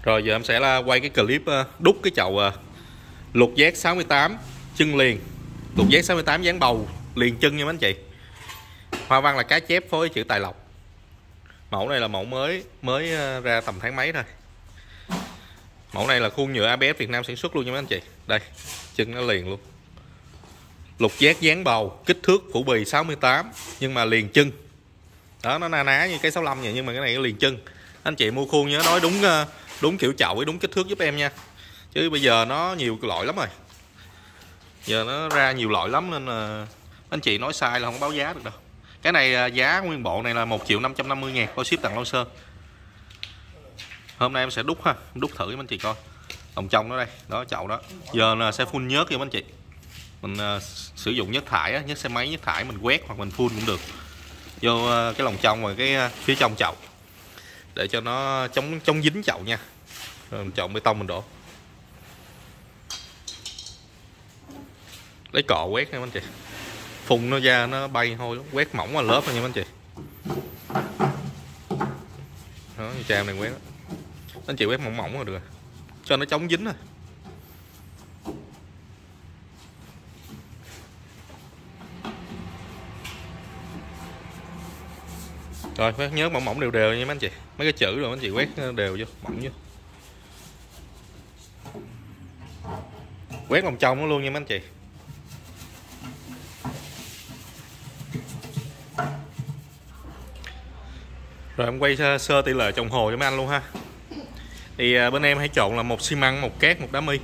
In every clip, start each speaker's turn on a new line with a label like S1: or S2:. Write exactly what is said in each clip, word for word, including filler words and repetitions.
S1: Rồi giờ em sẽ là quay cái clip đúc cái chậu lục giác sáu mươi tám chân liền. Lục giác sáu mươi tám dáng bầu liền chân nha mấy anh chị. Hoa văn là cá chép phối chữ tài lộc. Mẫu này là mẫu mới mới ra tầm tháng mấy thôi. Mẫu này là khuôn nhựa a bê ét Việt Nam sản xuất luôn nha mấy anh chị. Đây, chân nó liền luôn. Lục giác dáng bầu, kích thước phủ bì sáu mươi tám nhưng mà liền chân. Đó, nó na ná như cái sáu mươi lăm vậy nhưng mà cái này nó liền chân. Anh chị mua khuôn nhớ nói đúng đúng kiểu chậu với đúng kích thước giúp em nha. Chứ bây giờ nó nhiều loại lắm rồi. Giờ nó ra nhiều loại lắm nên là anh chị nói sai là không báo giá được đâu. Cái này giá nguyên bộ này là một triệu năm trăm năm mươi ngàn, có ship tặng Long Sơn. Hôm nay em sẽ đúc ha, đúc thử cho anh chị coi. Lòng trong nó đây, đó chậu đó. Giờ là sẽ phun nhớt cho anh chị. Mình uh, sử dụng nhớt thải á, nhớt xe máy nhớt thải mình quét hoặc mình phun cũng được. Vô uh, cái lòng trong và cái uh, phía trong chậu. Để cho nó chống chống dính chậu nha. Rồi mình chọn bê tông mình đổ. Lấy cọ quét nha anh chị. Phun nó ra nó bay thôi, quét mỏng vào lớp thôi nha anh chị. Đó, như cha này quét đó. Anh chị quét mỏng mỏng rồi được rồi. Cho nó chống dính thôi. Rồi quét nhớ mỏng mỏng đều đều nha mấy anh chị. Mấy cái chữ rồi anh chị quét đều vô, mỏng vô. Quét lòng trong nó luôn nha mấy anh chị. Rồi em quay sơ, sơ tỷ lệ trồng hồ cho mấy anh luôn ha. Thì à, bên em hãy chọn là một xi măng, một cát, một đá mi.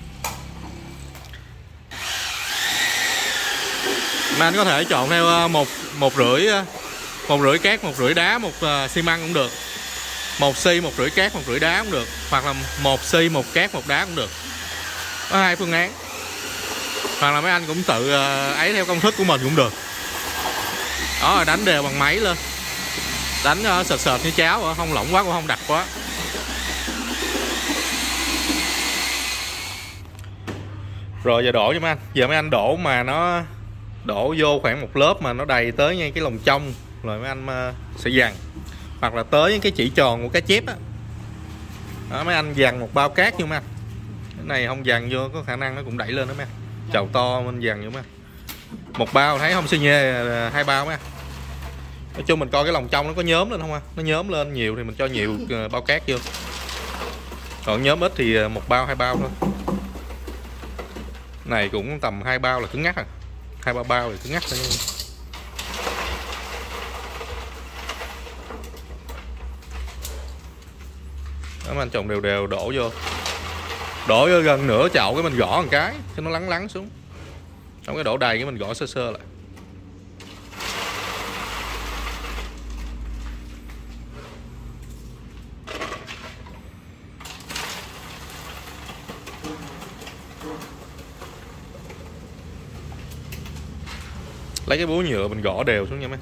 S1: Mà anh có thể chọn theo một một rưỡi một rưỡi cát, một rưỡi đá, một uh, xi măng cũng được. Một xi, một rưỡi cát, một rưỡi đá cũng được. Hoặc là một xi, một cát, một đá cũng được. Có hai phương án. Hoặc là mấy anh cũng tự uh, ấy theo công thức của mình cũng được. Đó là đánh đều bằng máy lên. Đánh uh, sệt sệt như cháo, không lỏng quá cũng không đặc quá. Rồi giờ đổ cho mấy anh. Giờ mấy anh đổ mà nó đổ vô khoảng một lớp mà nó đầy tới ngay cái lòng trong. Rồi mấy anh uh, sẽ dằn. Hoặc là tới cái chỉ tròn của cá chép á. Đó, mấy anh dằn một bao cát vô mấy anh. Cái này không dằn vô có khả năng nó cũng đẩy lên đó mấy anh. Chậu to mình dằn vô mấy anh. Một bao thấy không xi nhê, hai bao mấy anh. Nói chung mình coi cái lòng trong nó có nhóm lên không à. Nó nhóm lên nhiều thì mình cho nhiều bao cát vô. Còn nhóm ít thì một bao hai bao thôi. Này cũng tầm hai bao là cứng ngắc à. Hai ba bao thì cứng ngắc thôi. Đó anh trồng đều đều đổ vô. Đổ vô gần nửa chậu cái mình gõ một cái cho nó lắng lắng xuống. Xong cái đổ đầy cái mình gõ sơ sơ lại. Lấy cái búa nhựa mình gõ đều xuống nha mấy.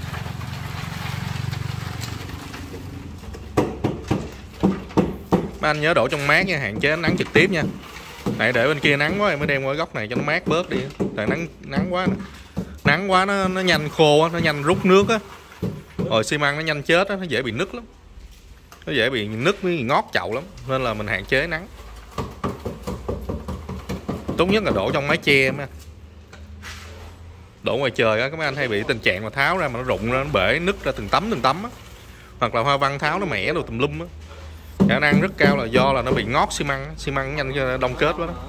S1: Mấy anh nhớ đổ trong mát nha, hạn chế ánh nắng trực tiếp nha. Tại để bên kia nắng quá em mới đem qua góc này cho nó mát bớt đi. Tại nắng nắng quá nè. Nắng quá nó nó nhanh khô á, nó nhanh rút nước á. Rồi xi măng nó nhanh chết á, nó dễ bị nứt lắm. Nó dễ bị nứt với ngót chậu lắm, nên là mình hạn chế nắng. Tốt nhất là đổ trong mái che mấy anh. Đổ ngoài trời á, các mấy anh hay bị tình trạng mà tháo ra mà nó rụng ra, nó bể nứt ra từng tấm từng tấm á. Hoặc là hoa văn tháo nó mẻ đồ tùm lum á. Khả năng rất cao là do là nó bị ngót xi măng, xi măng nhanh đông kết quá đó.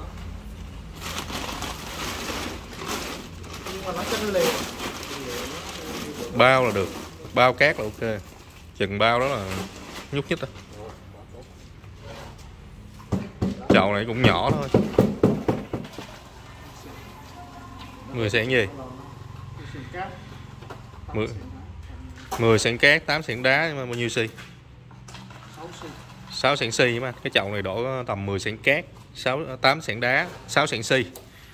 S1: Bao là được, bao cát là ok. Chừng bao đó là nhúc nhích thôi. Chậu này cũng nhỏ thôi. mười xẻng gì? mười xẻng cát, tám xẻng đá, nhưng mà bao nhiêu xi? sáu xẻng xi mà. Cái chậu này đổ tầm mười xẻng cát, sáu tám xẻng đá, sáu xẻng xi.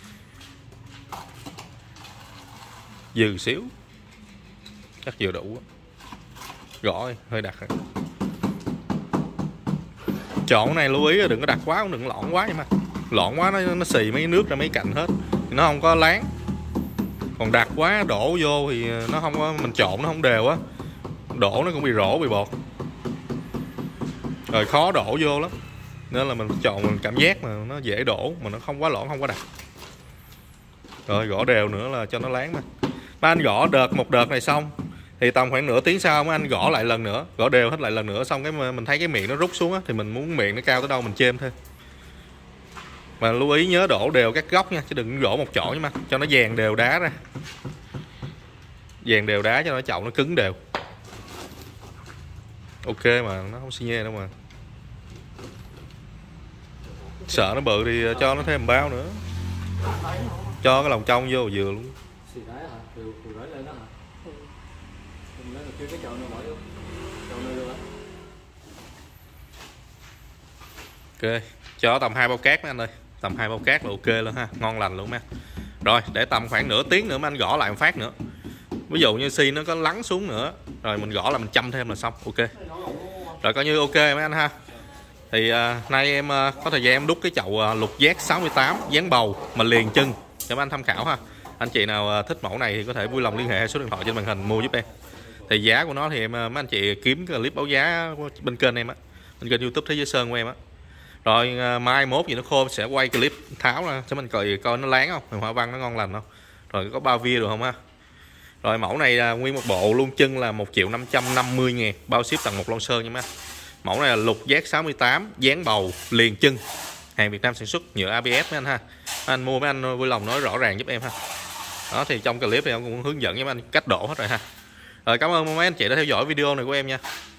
S1: Dừ xíu. Chắc vừa đủ. Gõ hơi đặc rồi. Chọn này lưu ý là đừng có đặc quá, cũng đừng lọn quá nhưng mà. Lọn quá nó nó xì mấy nước ra mấy cạnh hết. Thì nó không có láng. Còn đặc quá đổ vô thì nó không có, mình trộn nó không đều á. Đổ nó cũng bị rỗ bị bột. Rồi khó đổ vô lắm. Nên là mình chọn mình cảm giác mà nó dễ đổ mà nó không quá lõn không quá đặc. Rồi gõ đều nữa là cho nó láng mà. Mấy anh gõ đợt một đợt này xong thì tầm khoảng nửa tiếng sau mấy anh gõ lại lần nữa, gõ đều hết lại lần nữa, xong cái mình thấy cái miệng nó rút xuống á, thì mình muốn miệng nó cao tới đâu mình chêm thêm. Mà lưu ý nhớ đổ đều các góc nha, chứ đừng gõ một chỗ nha, mà cho nó dàn đều đá ra, dàn đều đá cho nó chậu nó cứng đều. Ok mà nó không xi nhê đâu mà. Sợ nó bự thì cho nó thêm một bao nữa, cho cái lòng trong vô vừa luôn. Ok, cho tầm hai bao cát mấy anh ơi, tầm hai bao cát là ok luôn ha, ngon lành luôn mấy anh. Rồi để tầm khoảng nửa tiếng nữa mấy anh gõ lại một phát nữa. Ví dụ như xi nó có lắng xuống nữa rồi mình gõ là mình chăm thêm là xong. Ok rồi, coi như ok mấy anh ha. Thì uh, nay em uh, có thời gian em đúc cái chậu uh, lục giác sáu mươi tám dáng bầu mà liền chân cho mấy anh tham khảo ha. Anh chị nào uh, thích mẫu này thì có thể vui lòng liên hệ số điện thoại trên màn hình mua giúp em. Thì giá của nó thì em uh, mấy anh chị kiếm cái clip báo giá bên kênh em á, bên kênh YouTube Thế Giới Sơn của em á. Rồi uh, mai mốt gì nó khô sẽ quay clip tháo ra cho mình coi coi nó láng không, hoa văn nó ngon lành không, rồi có bao via được không ha. Rồi mẫu này là nguyên một bộ luôn chân là một triệu năm trăm năm mươi ngàn, bao ship tặng một lon sơn nha má. Mẫu này là lục giác sáu mươi tám dáng bầu liền chân, hàng Việt Nam sản xuất, nhựa a bê ét mấy anh ha. Mấy anh mua mấy anh vui lòng nói rõ ràng giúp em ha. Đó thì trong clip này em cũng hướng dẫn với mấy anh cách đổ hết rồi ha. Rồi cảm ơn mấy anh chị đã theo dõi video này của em nha.